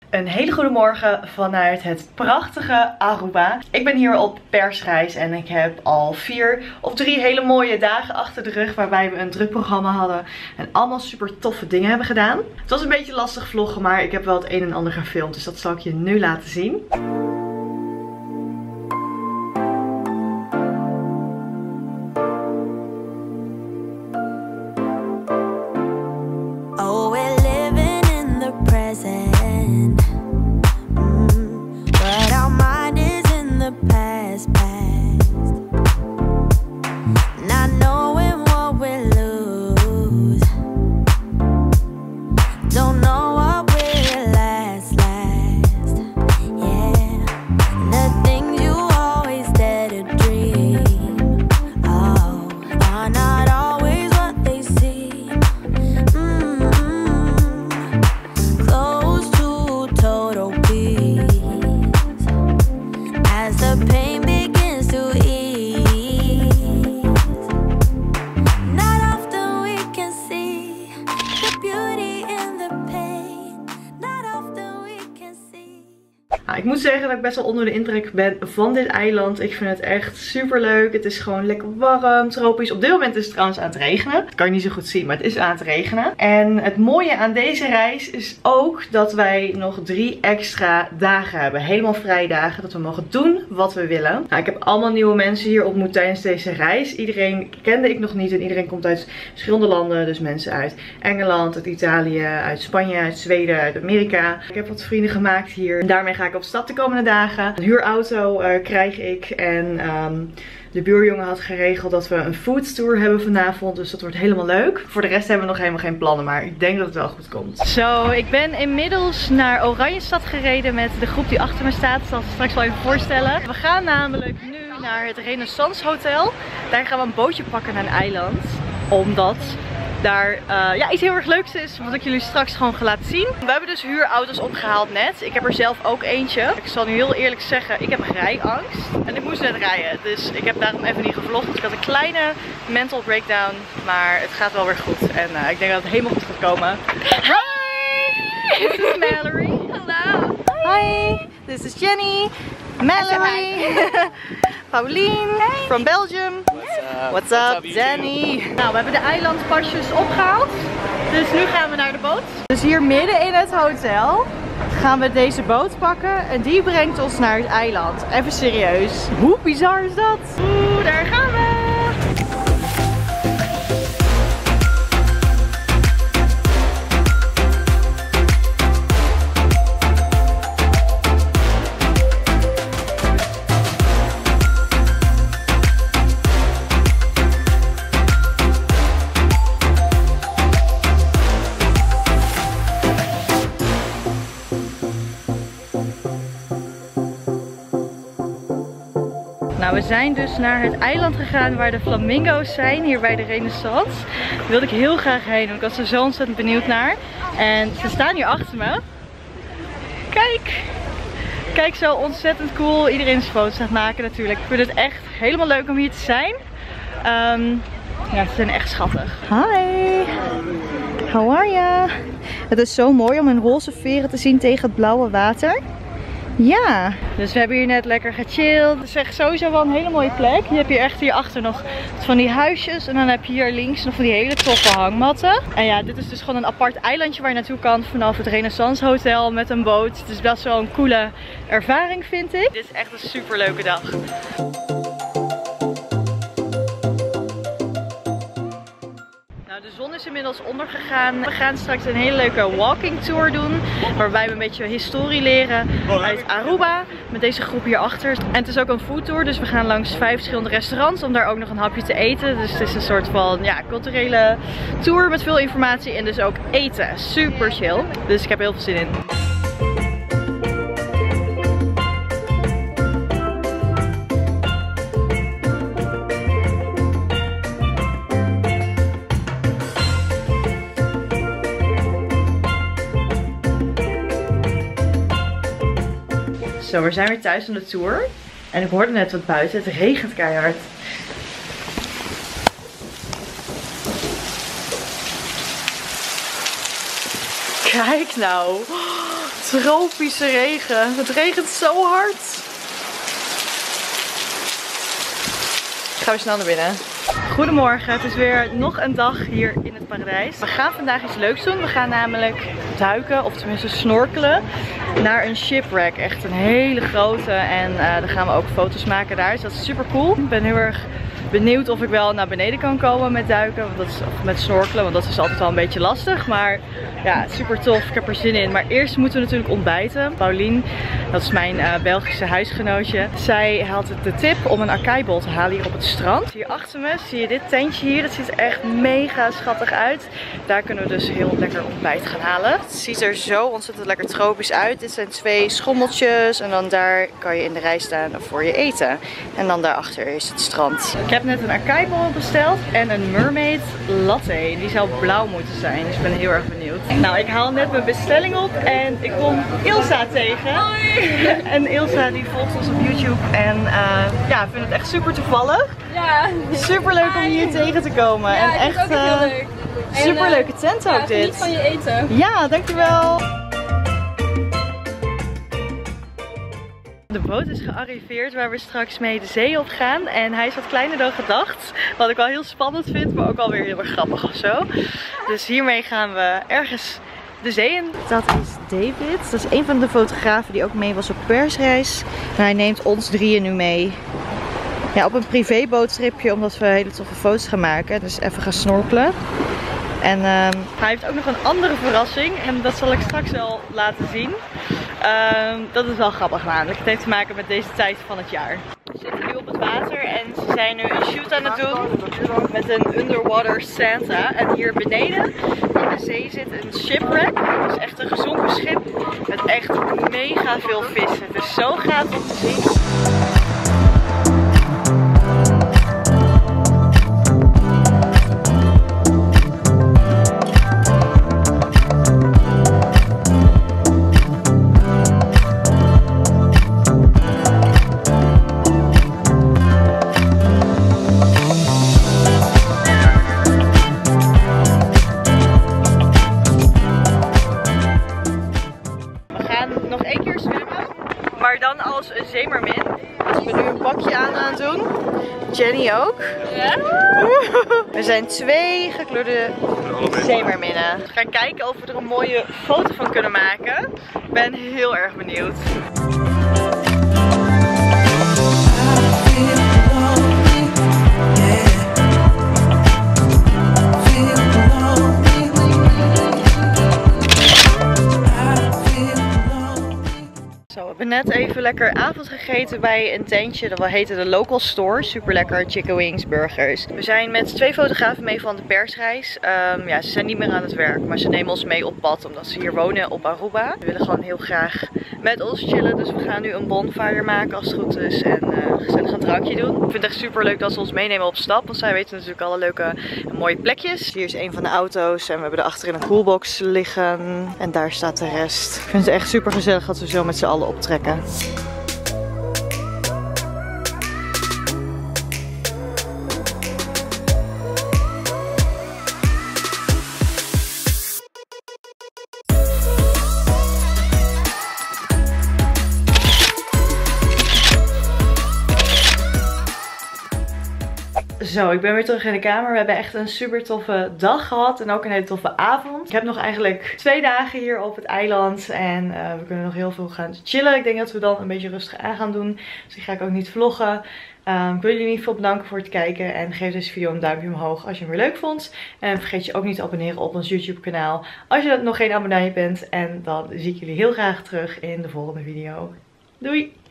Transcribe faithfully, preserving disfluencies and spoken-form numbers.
Een hele goede morgen vanuit het prachtige Aruba. Ik ben hier op persreis en ik heb al vier of drie hele mooie dagen achter de rug. Waarbij we een druk programma hadden en allemaal super toffe dingen hebben gedaan. Het was een beetje lastig vloggen, maar ik heb wel het een en ander gefilmd. Dus dat zal ik je nu laten zien. Ik moet zeggen dat ik best wel onder de indruk ben van dit eiland. Ik vind het echt super leuk. Het is gewoon lekker warm, tropisch. Op dit moment is het trouwens aan het regenen. Dat kan je niet zo goed zien, maar het is aan het regenen. En het mooie aan deze reis is ook dat wij nog drie extra dagen hebben. Helemaal vrije dagen. Dat we mogen doen wat we willen. Nou, ik heb allemaal nieuwe mensen hier ontmoet tijdens deze reis. Iedereen kende ik nog niet. En iedereen komt uit verschillende landen. Dus mensen uit Engeland, uit Italië, uit Spanje, uit Zweden, uit Amerika. Ik heb wat vrienden gemaakt hier. En daarmee ga ik op stap de komende dagen. Een huurauto uh, krijg ik. En um, de buurjongen had geregeld dat we een foodtour hebben vanavond. Dus dat wordt helemaal leuk. Voor de rest hebben we nog helemaal geen plannen. Maar ik denk dat het wel goed komt. Zo, ik ben inmiddels naar Oranjestad gereden met de groep die achter me staat. Dat zal ik straks wel even voorstellen. We gaan namelijk nu naar het Renaissance Hotel. Daar gaan we een bootje pakken naar een eiland. Omdat daar uh, ja, iets heel erg leuks is, wat ik jullie straks gewoon ga laten zien. We hebben dus huurauto's opgehaald net. Ik heb er zelf ook eentje. Ik zal nu heel eerlijk zeggen, ik heb rijangst. En ik moest net rijden, dus ik heb daarom even niet gevlogd. Dus ik had een kleine mental breakdown, maar het gaat wel weer goed. En uh, ik denk dat het helemaal goed gaat komen. Hi! This is Mallory. Hello. Hi! This is Jenny. Mallory. Pauline, hey. From Belgium. What's up, What's up, What's up Danny? Nou, we hebben de eilandpasjes opgehaald. Dus nu gaan we naar de boot. Dus hier midden in het hotel gaan we deze boot pakken. En die brengt ons naar het eiland. Even serieus. Hoe bizar is dat? Oeh, daar gaan we. Nou, we zijn dus naar het eiland gegaan waar de flamingo's zijn, hier bij de Renaissance. Daar wilde ik heel graag heen, want ik was er zo ontzettend benieuwd naar. En ze staan hier achter me. Kijk! Kijk, zo ontzettend cool. Iedereen is foto's aan het maken natuurlijk. Ik vind het echt helemaal leuk om hier te zijn. Um, ja, ze zijn echt schattig. Hi! How are ya? Het is zo mooi om hun roze veren te zien tegen het blauwe water. Ja, dus we hebben hier net lekker gechilled. Het is echt sowieso wel een hele mooie plek. Je hebt hier echt hierachter nog van die huisjes. En dan heb je hier links nog van die hele toffe hangmatten. En ja, dit is dus gewoon een apart eilandje waar je naartoe kan vanaf het Renaissance Hotel met een boot. Het is best wel een coole ervaring, vind ik. Dit is echt een super leuke dag. De zon is inmiddels ondergegaan. We gaan straks een hele leuke walking tour doen. Waarbij we een beetje historie leren uit Aruba. Met deze groep hierachter. En het is ook een foodtour. Dus we gaan langs vijf verschillende restaurants. Om daar ook nog een hapje te eten. Dus het is een soort van ja, culturele tour met veel informatie. En dus ook eten. Super chill. Dus ik heb heel veel zin in. Zo, we zijn weer thuis van de tour. En ik hoorde net wat buiten. Het regent keihard. Kijk nou. tropische regen. Het regent zo hard. Gaan we snel naar binnen. Goedemorgen, het is weer nog een dag hier in het paradijs. We gaan vandaag iets leuks doen. We gaan namelijk duiken, of tenminste snorkelen, naar een shipwreck. Echt een hele grote. En uh, dan gaan we ook foto's maken daar. Dus dat is super cool. Ik ben heel erg benieuwd of ik wel naar beneden kan komen met duiken. Want dat is, of met snorkelen, want dat is altijd wel een beetje lastig. Maar ja, super tof. Ik heb er zin in. Maar eerst moeten we natuurlijk ontbijten. Paulien, dat is mijn uh, Belgische huisgenootje. Zij had de tip om een acai-bol te halen hier op het strand. Hier achter me zie je dit tentje hier. Dat ziet er echt mega schattig uit. Daar kunnen we dus heel lekker ontbijt gaan halen. Het ziet er zo ontzettend lekker tropisch uit. Dit zijn twee schommeltjes. En dan daar kan je in de rij staan voor je eten. En dan daarachter is het strand. Ik heb net een acai-bol besteld en een mermaid latte. Die zou blauw moeten zijn. Dus ik ben heel erg benieuwd. Nou, ik haal net mijn bestelling op en ik kom Ilsa tegen. Hoi! En Ilsa die volgt ons op YouTube en uh, ja, ik vind het echt super toevallig. Ja. Super leuk om hier tegen te komen. Ja, en echt uh, heel leuk. Super leuke tent ook, ja, dit. Geniet van je eten. Ja, dankjewel. De boot is gearriveerd waar we straks mee de zee op gaan. En hij is wat kleiner dan gedacht. Wat ik wel heel spannend vind, maar ook alweer heel erg grappig of zo. Dus hiermee gaan we ergens de zee in. Dat is David. Dat is een van de fotografen die ook mee was op persreis. En hij neemt ons drieën nu mee. Ja, op een privéboottripje, omdat we hele toffe foto's gaan maken. Dus even gaan snorkelen. En um, hij heeft ook nog een andere verrassing. En dat zal ik straks wel laten zien. Um, dat is wel grappig namelijk. Het heeft te maken met deze tijd van het jaar. We zitten nu op het water en ze zijn nu een shoot aan het doen met een underwater Santa. En hier beneden in de zee zit een shipwreck. Het is echt een gezonken schip met echt mega veel vissen. Het is zo gaaf om te zien. Maar dan als een zeemermin. Dus ik ben nu een pakje aan aan het doen. Jenny ook. Ja? Er zijn twee gekleurde zeemerminnen. We gaan kijken of we er een mooie foto van kunnen maken. Ik ben heel erg benieuwd. We hebben net even lekker avond gegeten bij een tentje. Dat heette de Local Store. Super lekker chicken wings, burgers. We zijn met twee fotografen mee van de persreis. Um, ja, ze zijn niet meer aan het werk, maar ze nemen ons mee op pad omdat ze hier wonen op Aruba. Ze willen gewoon heel graag met ons chillen. Dus we gaan nu een bonfire maken als het goed is. En uh, gezellig een drankje doen. Ik vind het echt super leuk dat ze ons meenemen op stap. Want zij weten natuurlijk alle leuke en mooie plekjes. Hier is een van de auto's. En we hebben er achterin een coolbox liggen. En daar staat de rest. Ik vind het echt super gezellig dat we zo met z'n allen optrekken. Zo, ik ben weer terug in de kamer. We hebben echt een super toffe dag gehad en ook een hele toffe avond. Ik heb nog eigenlijk twee dagen hier op het eiland en uh, we kunnen nog heel veel gaan chillen. Ik denk dat we dan een beetje rustig aan gaan doen. Dus die ga ik ook niet vloggen. Um, ik wil jullie in ieder geval bedanken voor het kijken en geef deze video een duimpje omhoog als je hem weer leuk vond. En vergeet je ook niet te abonneren op ons YouTube kanaal als je nog geen abonnee bent. En dan zie ik jullie heel graag terug in de volgende video. Doei!